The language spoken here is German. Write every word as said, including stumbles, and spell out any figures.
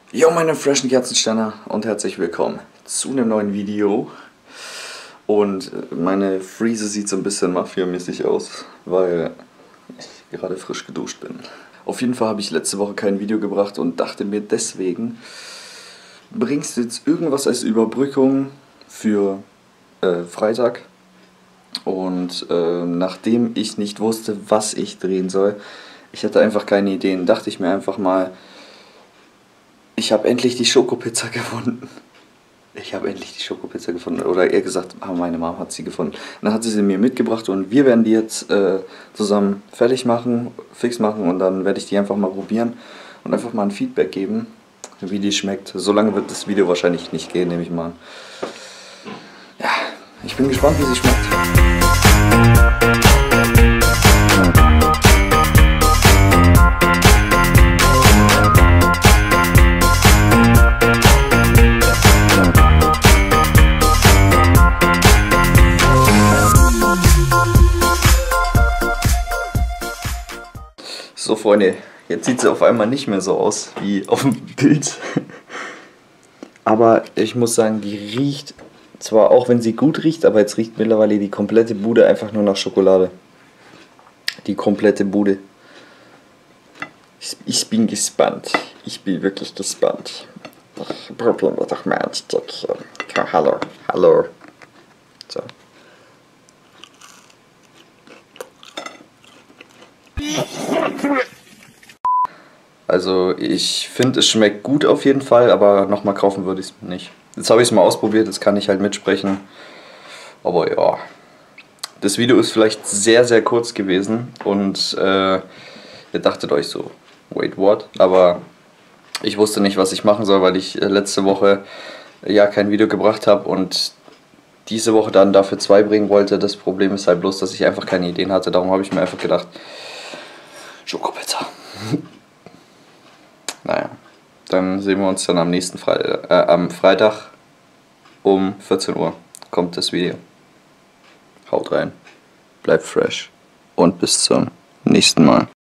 Jo, meine freshen Kerzenständer und herzlich willkommen zu einem neuen Video. Und meine Frise sieht so ein bisschen Mafia-mäßig aus, weil ich gerade frisch geduscht bin. Auf jeden Fall habe ich letzte Woche kein Video gebracht und dachte mir deswegen, bringst du jetzt irgendwas als Überbrückung für äh, Freitag? Und äh, nachdem ich nicht wusste, was ich drehen soll, ich hatte einfach keine Ideen, dachte ich mir einfach mal, ich habe endlich die Schokopizza gefunden. Ich habe endlich die Schokopizza gefunden. Oder eher gesagt, meine Mom hat sie gefunden. Dann hat sie sie mir mitgebracht und wir werden die jetzt äh, zusammen fertig machen, fix machen und dann werde ich die einfach mal probieren und einfach mal ein Feedback geben, wie die schmeckt. So lange wird das Video wahrscheinlich nicht gehen, nehme ich mal an. Ja, ich bin gespannt, wie sie schmeckt. So Freunde, jetzt sieht sie auf einmal nicht mehr so aus wie auf dem Bild. Aber ich muss sagen, die riecht zwar, auch wenn sie gut riecht, aber jetzt riecht mittlerweile die komplette Bude einfach nur nach Schokolade. Die komplette Bude. Ich, ich bin gespannt. Ich bin wirklich gespannt. Probieren wir doch mal ein Stückchen. Hallo, hallo. So. Also ich finde, es schmeckt gut auf jeden Fall, aber nochmal kaufen würde ich es nicht. Jetzt habe ich es mal ausprobiert, jetzt kann ich halt mitsprechen. Aber ja, das Video ist vielleicht sehr, sehr kurz gewesen und äh, ihr dachtet euch so, wait, what? Aber ich wusste nicht, was ich machen soll, weil ich letzte Woche ja kein Video gebracht habe und diese Woche dann dafür zwei bringen wollte. Das Problem ist halt bloß, dass ich einfach keine Ideen hatte. Darum habe ich mir einfach gedacht, Schokopizza. Naja, dann sehen wir uns dann am nächsten Freitag, äh, am Freitag um vierzehn Uhr kommt das Video. Haut rein, bleibt fresh und bis zum nächsten Mal.